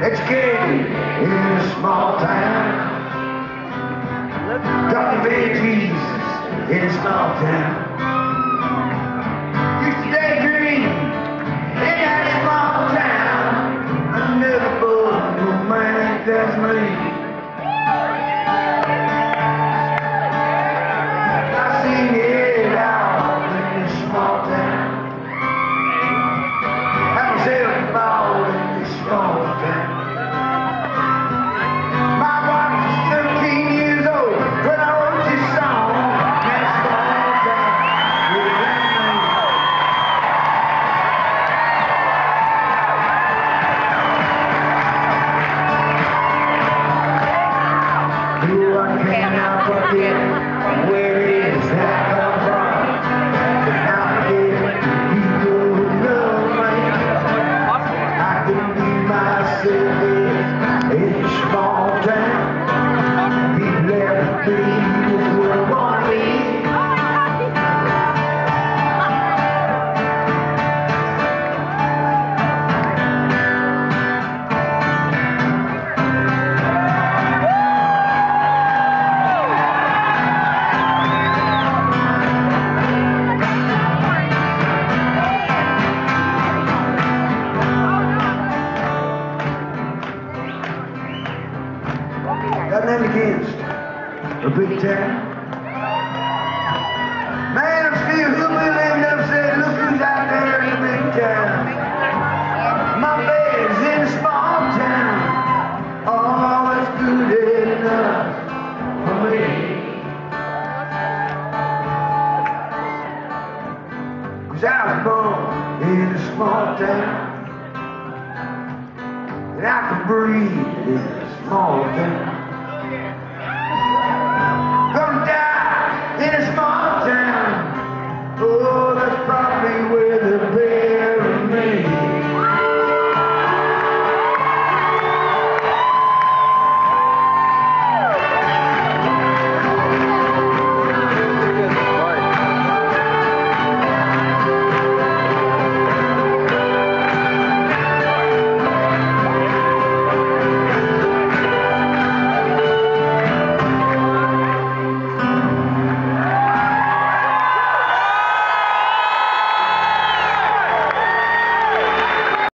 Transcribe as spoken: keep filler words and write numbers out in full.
Educated in a small town. Talking big Jesus in a small town. Used to daydream in that small town. I never thought no man that's me. I seen it out in this small town. I was every ball in this small town. Where is that come from? Out here, people who love me. I can be myself in a small town. People ever believe who I want to be. Nothing against a big town. Man, I'm still hooping and up said, look who's out there in the big town. My bed's in a small town. Oh, it's good enough for me. 'Cause I was born in a small town. And I can breathe in a small town.